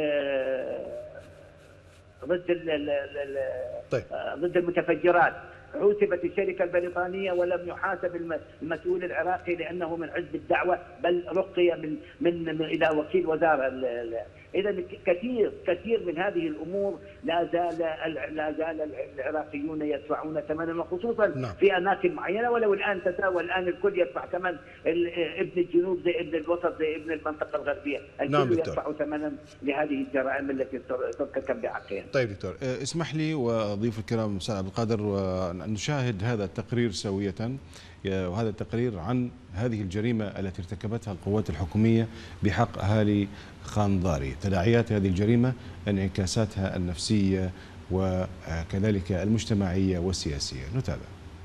ضد طيب. ضد المتفجرات، عوتبت الشركه البريطانيه ولم يحاسب المسؤول العراقي لانه من حزب الدعوه، بل رقي من من, من الى وكيل وزاره. اذا كثير كثير من هذه الامور لا زال لا زال العراقيون يدفعون ثمنا، وخصوصا نعم. في اماكن معينه، ولو الان تساوى الان الكل يدفع ثمن. ابن الجنوب زي ابن الوسط زي ابن المنطقه الغربيه، الكل نعم يدفع ثمنا لهذه الجرائم التي ترتكب بحقهم. طيب دكتور، اسمح لي وضيف الكرام استاذ عبد القادر ان نشاهد هذا التقرير سويه، وهذا التقرير عن هذه الجريمة التي ارتكبتها القوات الحكومية بحق أهالي خانضاري، تداعيات هذه الجريمة، انعكاساتها النفسية وكذلك المجتمعية والسياسية. نتابع.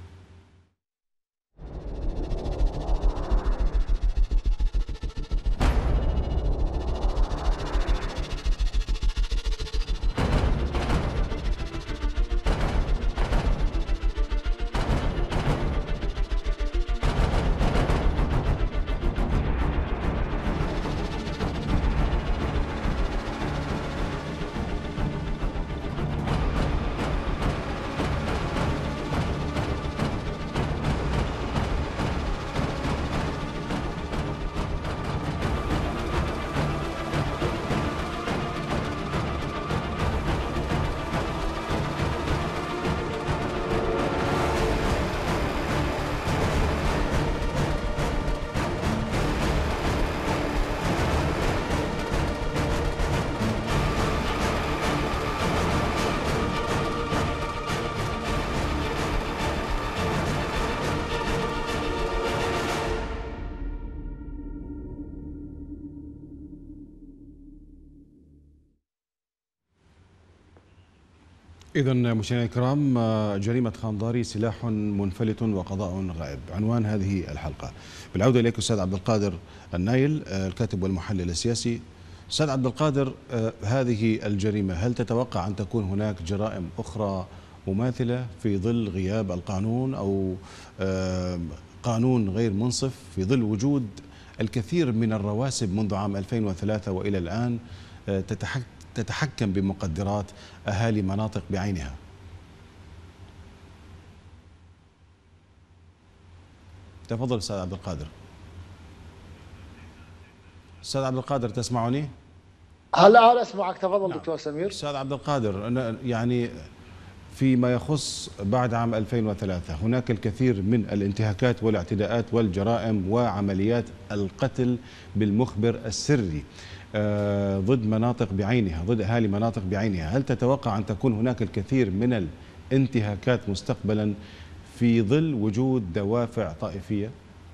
إذا مشاهدينا الكرام، جريمة خانضاري سلاح منفلت وقضاء غائب، عنوان هذه الحلقة. بالعودة إليك أستاذ عبد القادر النايل، الكاتب والمحلل السياسي. أستاذ عبد القادر، هذه الجريمة هل تتوقع أن تكون هناك جرائم أخرى مماثلة في ظل غياب القانون أو قانون غير منصف، في ظل وجود الكثير من الرواسب منذ عام ألفين وثلاثة وإلى الآن تتحكم تتحكم بمقدرات أهالي مناطق بعينها؟ تفضل أستاذ عبد القادر. أستاذ عبد القادر تسمعني؟ هلا أسمعك، تفضل. نعم. دكتور سمير. أستاذ عبد القادر، يعني فيما يخص بعد عام ألفين وثلاثة هناك الكثير من الانتهاكات والاعتداءات والجرائم وعمليات القتل بالمخبر السري ضد مناطق بعينها، ضد أهالي مناطق بعينها. هل تتوقع أن تكون هناك الكثير من الانتهاكات مستقبلا في ظل وجود دوافع طائفية؟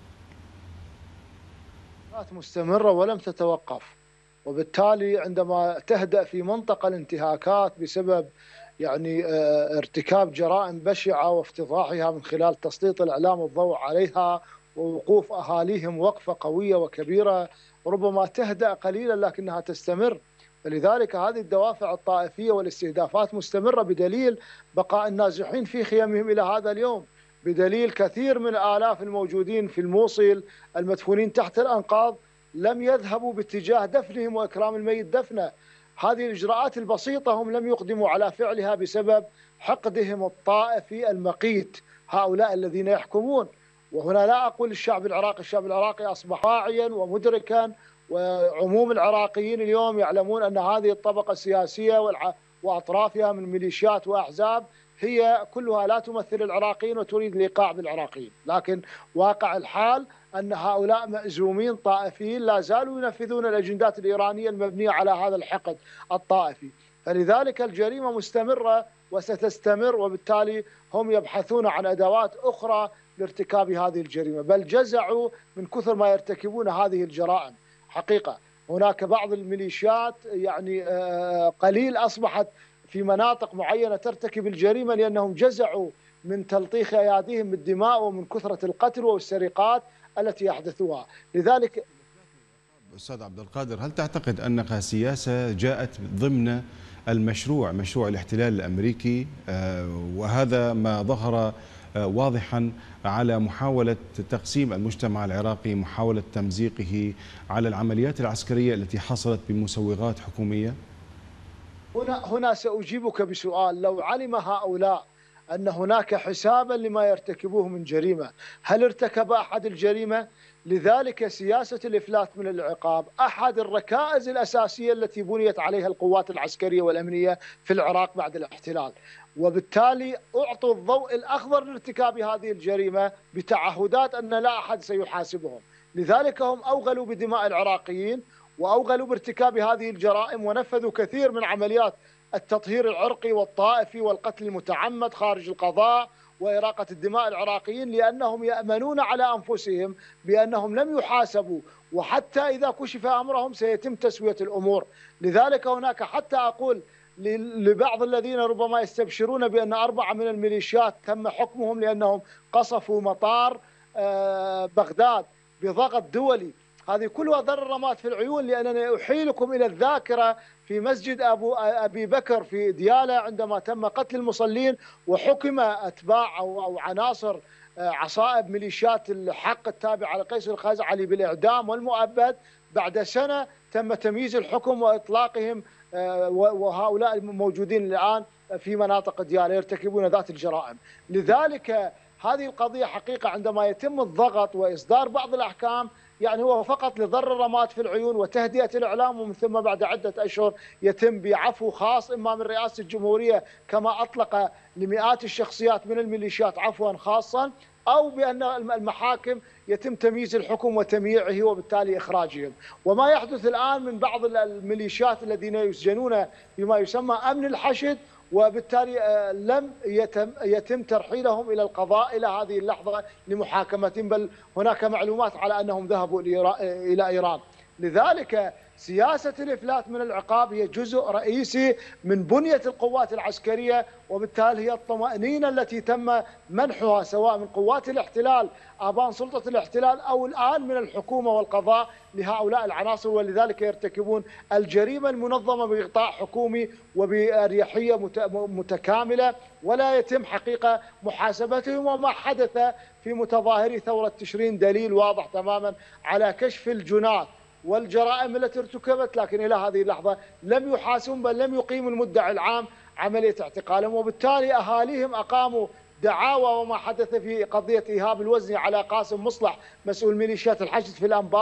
مستمرة ولم تتوقف، وبالتالي عندما تهدأ في منطقة الانتهاكات بسبب يعني ارتكاب جرائم بشعة وافتضاحها من خلال تسليط الإعلام الضوء عليها ووقوف أهاليهم وقفة قوية وكبيرة، ربما تهدأ قليلا لكنها تستمر. فلذلك هذه الدوافع الطائفية والاستهدافات مستمرة، بدليل بقاء النازحين في خيامهم إلى هذا اليوم، بدليل كثير من الآلاف الموجودين في الموصل المدفونين تحت الأنقاض لم يذهبوا باتجاه دفنهم وإكرام الميت دفنه. هذه الإجراءات البسيطة هم لم يقدموا على فعلها بسبب حقدهم الطائفي المقيت هؤلاء الذين يحكمون. وهنا لا أقول الشعب العراقي، الشعب العراقي أصبح واعيا ومدركا، وعموم العراقيين اليوم يعلمون أن هذه الطبقة السياسية وأطرافها من ميليشيات وأحزاب هي كلها لا تمثل العراقيين وتريد الإيقاع بالعراقيين، لكن واقع الحال أن هؤلاء مأزومين طائفيين لا زالوا ينفذون الأجندات الإيرانية المبنية على هذا الحقد الطائفي. فلذلك الجريمة مستمرة وستستمر، وبالتالي هم يبحثون عن أدوات أخرى لارتكاب هذه الجريمة، بل جزعوا من كثر ما يرتكبون هذه الجرائم. حقيقة هناك بعض الميليشيات يعني قليل أصبحت في مناطق معينة ترتكب الجريمة لأنهم جزعوا من تلطيخ أياديهم بالدماء ومن كثرة القتل والسرقات التي يحدثوها. لذلك أستاذ عبد القادر، هل تعتقد أنها سياسة جاءت ضمن المشروع مشروع الاحتلال الأمريكي، وهذا ما ظهر واضحا على محاولة تقسيم المجتمع العراقي، محاولة تمزيقه، على العمليات العسكرية التي حصلت بمسوغات حكومية؟ هنا هنا سأجيبك بسؤال: لو علم هؤلاء أن هناك حسابا لما يرتكبوه من جريمة، هل ارتكب أحد الجريمة؟ لذلك سياسة الإفلات من العقاب أحد الركائز الأساسية التي بنيت عليها القوات العسكرية والأمنية في العراق بعد الاحتلال، وبالتالي أعطوا الضوء الأخضر لارتكاب هذه الجريمة بتعهدات أن لا أحد سيحاسبهم. لذلك هم أوغلوا بدماء العراقيين وأوغلوا بارتكاب هذه الجرائم، ونفذوا كثير من عمليات التطهير العرقي والطائفي والقتل المتعمد خارج القضاء وإراقة الدماء العراقيين، لأنهم يأمنون على أنفسهم بأنهم لم يحاسبوا، وحتى إذا كشف أمرهم سيتم تسوية الأمور. لذلك هناك حتى أقول لبعض الذين ربما يستبشرون بأن أربعة من الميليشيات تم حكمهم لأنهم قصفوا مطار بغداد بضغط دولي، هذه كلها ضرر رمات في العيون. لأنني أحيلكم إلى الذاكرة في مسجد أبو أبي بكر في ديالى عندما تم قتل المصلين وحكم أتباع أو, أو عناصر عصائب ميليشيات الحق التابعة لقيس الخزعلي بالإعدام والمؤبد. بعد سنة تم تمييز الحكم وإطلاقهم، وهؤلاء الموجودين الآن في مناطق ديالى يرتكبون ذات الجرائم. لذلك هذه القضية حقيقة عندما يتم الضغط وإصدار بعض الأحكام يعني هو فقط لضر الرماد في العيون وتهدئة الإعلام، ومن ثم بعد عدة أشهر يتم بعفو خاص إما من رئاسة الجمهورية كما أطلق لمئات الشخصيات من الميليشيات عفوا خاصا، أو بأن المحاكم يتم تمييز الحكم وتمييعه وبالتالي إخراجهم. وما يحدث الآن من بعض الميليشيات الذين يسجنون بما يسمى أمن الحشد، وبالتالي لم يتم, يتم ترحيلهم إلى القضاء إلى هذه اللحظة لمحاكمتهم، بل هناك معلومات على أنهم ذهبوا إلى إيران. لذلك سياسة الإفلات من العقاب هي جزء رئيسي من بنية القوات العسكرية، وبالتالي هي الطمأنينة التي تم منحها سواء من قوات الاحتلال آبان سلطة الاحتلال أو الآن من الحكومة والقضاء لهؤلاء العناصر، ولذلك يرتكبون الجريمة المنظمة بإغطاء حكومي وبأريحية متكاملة ولا يتم حقيقة محاسبتهم. وما حدث في متظاهري ثورة تشرين دليل واضح تماما على كشف الجنات والجرائم التي ارتكبت، لكن إلى هذه اللحظة لم يحاسبون بل لم يقيم المدعي العام عملية اعتقالهم. وبالتالي أهاليهم أقاموا دعاوى وما حدث في قضية إيهاب الوزني على قاسم مصلح مسؤول ميليشيات الحشد في الأنبار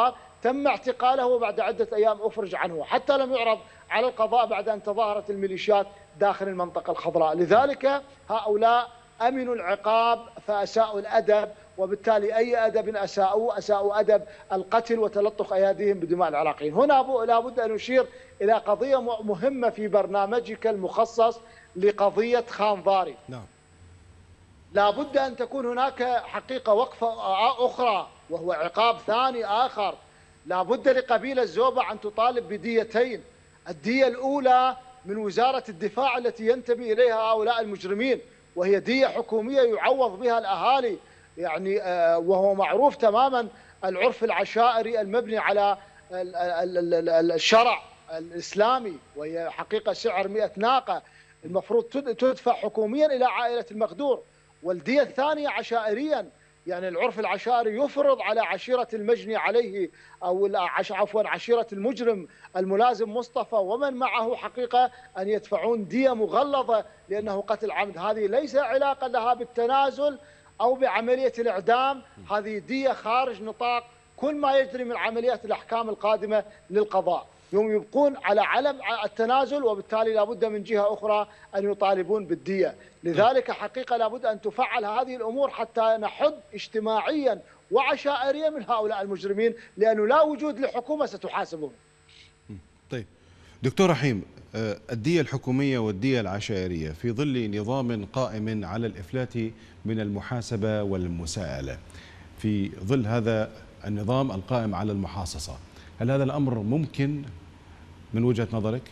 تم اعتقاله وبعد عدة أيام أفرج عنه، حتى لم يعرض على القضاء بعد أن تظاهرت الميليشيات داخل المنطقة الخضراء. لذلك هؤلاء أمنوا العقاب فأساءوا الأدب، وبالتالي أي أدب أساءوا أساءوا أدب القتل وتلطخ أياديهم بدماء العراقيين. هنا لابد أن نشير إلى قضية مهمة في برنامجك المخصص لقضية خانضاري. نعم. لابد أن تكون هناك حقيقة وقفة أخرى، وهو عقاب ثاني آخر. لابد لقبيلة زوبع أن تطالب بديتين. الدية الأولى من وزارة الدفاع التي ينتمي إليها هؤلاء المجرمين، وهي دية حكومية يعوض بها الأهالي، يعني وهو معروف تماما العرف العشائري المبني على الشرع الإسلامي، وهي حقيقة سعر مئة ناقة المفروض تدفع حكوميا إلى عائلة المقدور. والدية الثانية عشائريا، يعني العرف العشائري يفرض على عشيرة المجني عليه أو عفوا عشيرة المجرم الملازم مصطفى ومن معه حقيقة أن يدفعون دية مغلظة لأنه قتل عمد. هذه ليس علاقة لها بالتنازل أو بعملية الإعدام، هذه دية خارج نطاق كل ما يجري من عمليات الأحكام القادمة للقضاء. يوم يبقون على علم التنازل، وبالتالي لابد من جهة أخرى أن يطالبون بالدية. لذلك حقيقة لابد أن تفعل هذه الأمور حتى نحد اجتماعيا وعشائريا من هؤلاء المجرمين، لأنه لا وجود لحكومة ستحاسبهم. طيب دكتور رحيم، الدية الحكومية والدية العشائرية في ظل نظام قائم على الإفلات من المحاسبة والمساءلة، في ظل هذا النظام القائم على المحاصصة، هل هذا الأمر ممكن من وجهة نظرك؟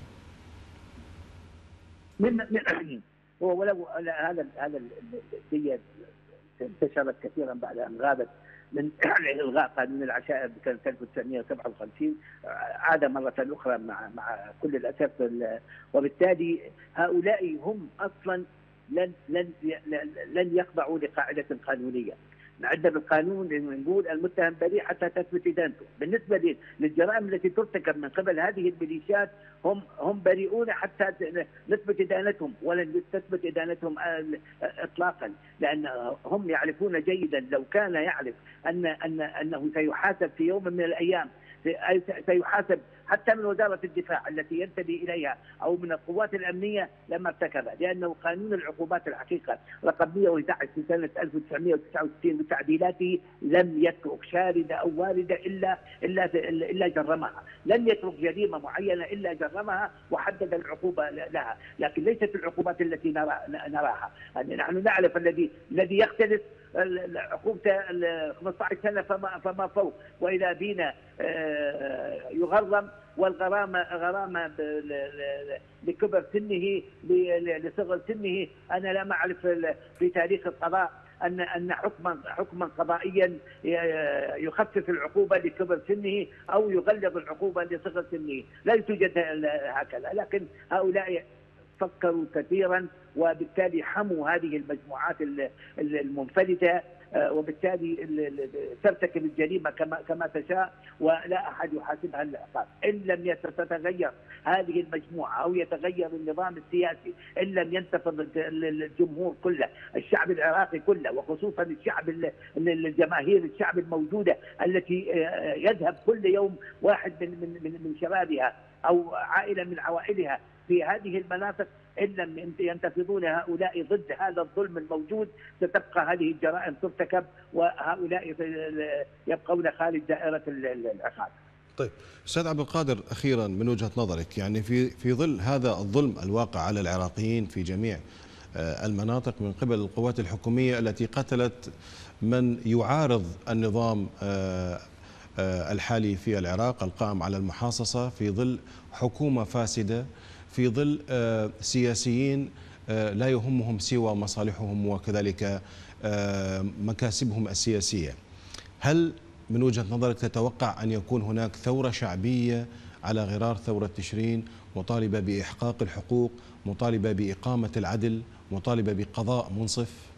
من من هو ولو هذا هذا الدية انتشرت كثيرا بعد أن غابت من إلغاء قانون العشائر بسنة ألف وتسعمئة وسبعة وخمسين، عاد مرة أخرى مع مع كل الأسف. وبالتالي هؤلاء هم أصلا لن لن لن يخضعوا لقاعدة قانونية. عندنا بالقانون نقول المتهم بريء حتى تثبت ادانته. بالنسبه للجرائم التي ترتكب من قبل هذه الميليشيات هم هم بريئون حتى نثبت ادانتهم، ولن تثبت ادانتهم اطلاقا، لان هم يعرفون جيدا لو كان يعرف ان ان انه سيحاسب في يوم من الايام، سيحاسب حتى من وزارة الدفاع التي ينتمي إليها أو من القوات الأمنية لما ارتكبها، لأنه قانون العقوبات الحقيقة رقم مئة وأحد عشر في سنة ألف وتسعمئة وتسعة وستين بتعديلاته لم يترك شاردة أو واردة إلا إلا إلا جرمها، لم يترك جريمة معينة إلا جرمها وحدد العقوبة لها، لكن ليست العقوبات التي نرى نراها. يعني نحن نعرف الذي الذي يختلف عقوبته خمسة عشر سنة فما فما فوق، وإذا بينا يغرم والغرامة غرامة لكبر سنه لصغر سنه. أنا لا أعرف في تاريخ القضاء أن أن حكما حكما قضائيا يخفف العقوبة لكبر سنه أو يغلظ العقوبة لصغر سنه، لا توجد هكذا. لكن هؤلاء فكروا كثيرا وبالتالي حموا هذه المجموعات المنفلتة، وبالتالي ترتكب الجريمة كما كما تشاء ولا أحد يحاسبها العقاب. إن لم تتغير هذه المجموعة أو يتغير النظام السياسي، إن لم ينتفض الجمهور كله، الشعب العراقي كله، وخصوصا الشعب الجماهير الشعب الموجودة التي يذهب كل يوم واحد من من من شبابها أو عائلة من عوائلها في هذه المناطق، إن لم ينتفضون هؤلاء ضد هذا الظلم الموجود ستبقى هذه الجرائم ترتكب وهؤلاء يبقون خارج دائرة العقاب. طيب أستاذ عبد القادر، أخيرا من وجهة نظرك، يعني في في ظل هذا الظلم الواقع على العراقيين في جميع المناطق من قبل القوات الحكومية التي قتلت من يعارض النظام الحالي في العراق القائم على المحاصصة، في ظل حكومة فاسدة، في ظل سياسيين لا يهمهم سوى مصالحهم وكذلك مكاسبهم السياسية، هل من وجهة نظرك تتوقع أن يكون هناك ثورة شعبية على غرار ثورة تشرين مطالبة بإحقاق الحقوق، مطالبة بإقامة العدل، مطالبة بقضاء منصف؟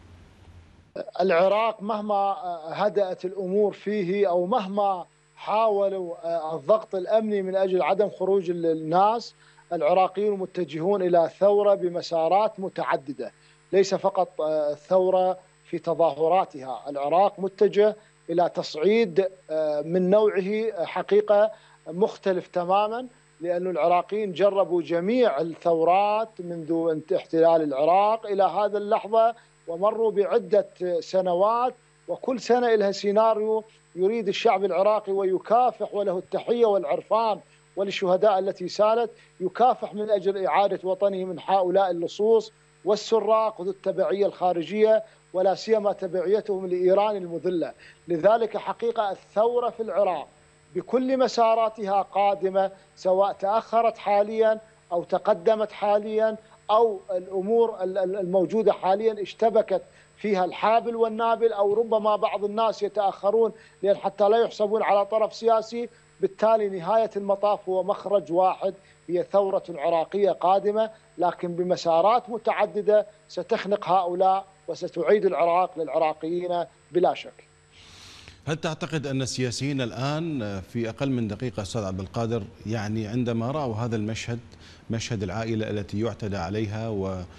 العراق مهما هدأت الأمور فيه أو مهما حاولوا الضغط الأمني من أجل عدم خروج الناس، العراقيون متجهون إلى ثورة بمسارات متعددة، ليس فقط ثورة في تظاهراتها. العراق متجه إلى تصعيد من نوعه حقيقة مختلف تماما، لأن العراقيين جربوا جميع الثورات منذ احتلال العراق إلى هذا اللحظة، ومروا بعدة سنوات، وكل سنة لها سيناريو يريد الشعب العراقي ويكافح، وله التحية والعرفان وللشهداء التي سالت، يكافح من أجل إعادة وطنه من هؤلاء اللصوص والسراق ذو التبعية الخارجية، ولا سيما تبعيتهم لإيران المذلة. لذلك حقيقة الثورة في العراق بكل مساراتها قادمة، سواء تأخرت حاليا أو تقدمت حاليا، أو الأمور الموجودة حاليا اشتبكت فيها الحابل والنابل، أو ربما بعض الناس يتأخرون لأن حتى لا يحسبون على طرف سياسي. بالتالي نهاية المطاف هو مخرج واحد، هي ثورة عراقية قادمة، لكن بمسارات متعددة ستخنق هؤلاء وستعيد العراق للعراقيين بلا شك. هل تعتقد أن السياسيين الآن في أقل من دقيقة أستاذ عبد القادر، يعني عندما رأوا هذا المشهد، مشهد العائلة التي يعتدى عليها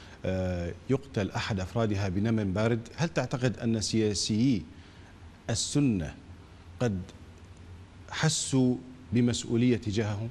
ويقتل أحد أفرادها بنم بارد، هل تعتقد أن سياسيي السنة قد حسوا بمسؤولية تجاههم؟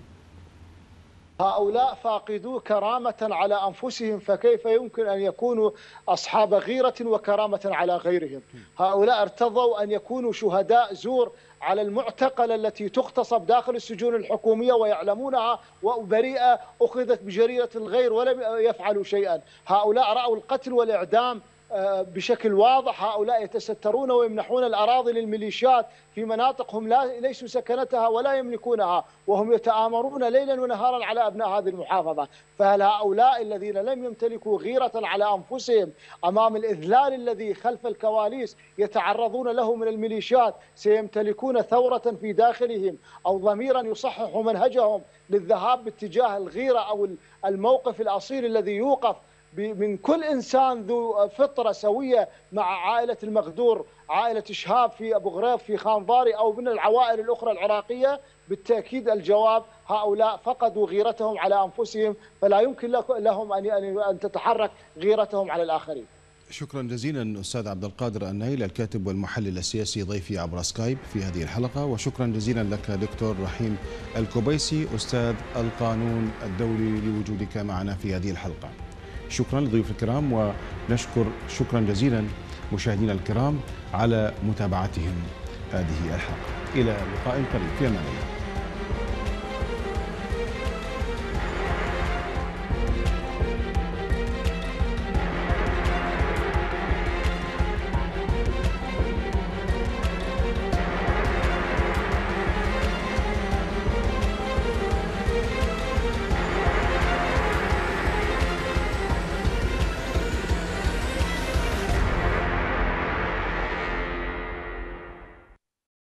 هؤلاء فاقدوا كرامة على أنفسهم، فكيف يمكن أن يكونوا أصحاب غيرة وكرامة على غيرهم؟ هؤلاء ارتضوا أن يكونوا شهداء زور على المعتقلة التي تغتصب داخل السجون الحكومية ويعلمونها، وبريئة أخذت بجريرة الغير ولم يفعلوا شيئا. هؤلاء رأوا القتل والإعدام بشكل واضح، هؤلاء يتسترون ويمنحون الأراضي للميليشيات في مناطق هم لا ليسوا سكنتها ولا يملكونها، وهم يتآمرون ليلا ونهارا على أبناء هذه المحافظة. فهل هؤلاء الذين لم يمتلكوا غيرة على أنفسهم أمام الإذلال الذي خلف الكواليس يتعرضون له من الميليشيات سيمتلكون ثورة في داخلهم أو ضميرا يصحح منهجهم للذهاب باتجاه الغيرة أو الموقف الأصيل الذي يوقف من كل إنسان ذو فطرة سوية مع عائلة المغدور، عائلة شهاب في أبو غريب في خانضاري، أو من العوائل الأخرى العراقية؟ بالتأكيد الجواب هؤلاء فقدوا غيرتهم على أنفسهم، فلا يمكن لهم أن تتحرك غيرتهم على الآخرين. شكرا جزيلا أستاذ عبد القادر النيل، الكاتب والمحلل السياسي، ضيفي عبر سكايب في هذه الحلقة. وشكرا جزيلا لك دكتور رحيم الكوبيسي، أستاذ القانون الدولي، لوجودك معنا في هذه الحلقة. شكرا لضيوف الكرام، ونشكر شكرا جزيلا مشاهدينا الكرام على متابعتهم هذه الحلقة. إلى لقاء قريب، في أمان الله.